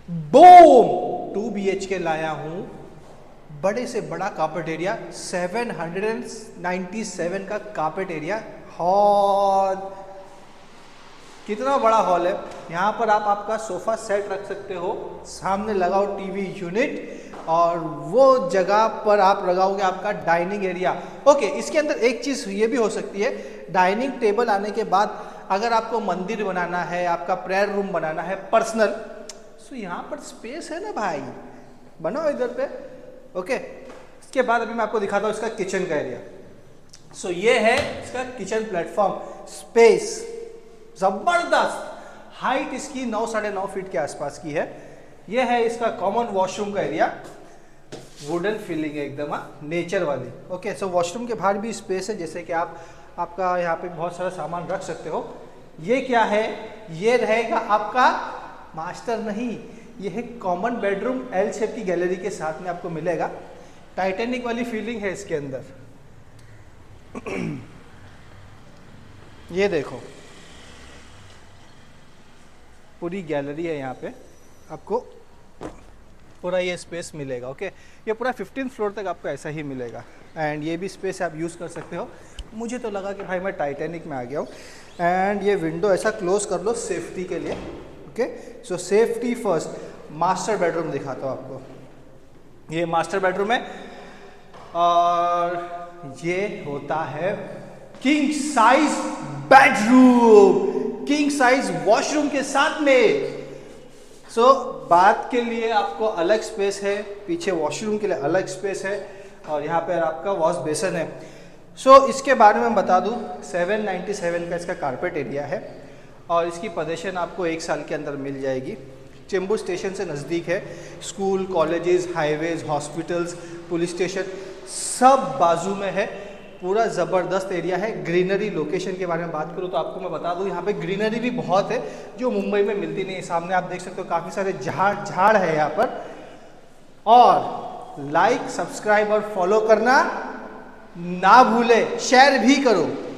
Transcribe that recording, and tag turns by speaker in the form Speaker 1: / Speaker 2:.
Speaker 1: Boom 2 BHK लाया हूं, बड़े से बड़ा कार्पेट एरिया, 797 का कार्पेट एरिया, हॉल, कितना बड़ा हॉल है। यहाँ पर आप आपका सोफा सेट रख सकते हो, सामने लगाओ टीवी यूनिट, और वो जगह पर आप लगाओगे आपका डाइनिंग एरिया। ओके, इसके अंदर एक चीज़ ये भी हो सकती है, डाइनिंग टेबल आने के बाद अगर आपको मंदिर बनाना है, आपका प्रेयर रूम बनाना है पर्सनल, सो यहाँ पर स्पेस है ना भाई, बनाओ इधर पे। ओके, इसके बाद अभी मैं आपको दिखाता हूँ इसका किचन का एरिया। सो ये है इसका किचन प्लेटफॉर्म, स्पेस जबरदस्त, हाइट इसकी 9 साढ़े 9 फीट के आसपास की है। ये है इसका कॉमन वॉशरूम का एरिया, वुडन फीलिंग है एकदम, नेचर वाली। ओके, सो वॉशरूम के बाहर भी स्पेस है, जैसे कि आपका यहाँ पे बहुत सारा सामान रख सकते हो। ये क्या है, ये रहेगा आपका मास्टर नहीं, ये है कॉमन बेडरूम, एल शेप की गैलरी के साथ में आपको मिलेगा। टाइटैनिक वाली फीलिंग है इसके अंदर। ये देखो पूरी गैलरी है, यहाँ पे आपको पूरा ये स्पेस मिलेगा। ओके, ये पूरा 15th फ्लोर तक आपको ऐसा ही मिलेगा, एंड ये भी स्पेस आप यूज़ कर सकते हो। मुझे तो लगा कि भाई मैं टाइटैनिक में आ गया हूँ। एंड ये विंडो ऐसा क्लोज कर लो सेफ्टी के लिए। Okay, so safety first. Master bedroom दिखाता हूँ आपको, ये मास्टर बेडरूम है, और ये होता है king size bedroom, king size washroom के साथ में। सो बाथ के लिए आपको अलग स्पेस है, पीछे वॉशरूम के लिए अलग स्पेस है, और यहाँ पर आपका वॉश बेसन है। सो इसके बारे में बता दूँ, 797 का इसका कारपेट एरिया है, और इसकी पोजीशन आपको 1 साल के अंदर मिल जाएगी। चेंबूर स्टेशन से नज़दीक है, school, colleges, highways, hospitals, police station सब बाजू में है। पूरा ज़बरदस्त एरिया है। ग्रीनरी लोकेशन के बारे में बात करूँ तो आपको मैं बता दूँ, यहाँ पे ग्रीनरी भी बहुत है जो मुंबई में मिलती नहीं है। सामने आप देख सकते हो काफ़ी सारे झाड़ है यहाँ पर। और लाइक, सब्सक्राइब और फॉलो करना ना भूले, शेयर भी करो।